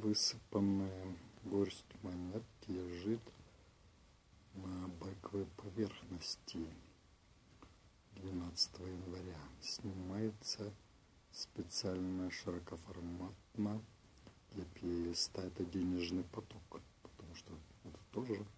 высыпанная горсть монет лежит на байковой поверхности 12 января. Снимается специально широкоформатно для плейлиста. Это денежный поток, потому что это тоже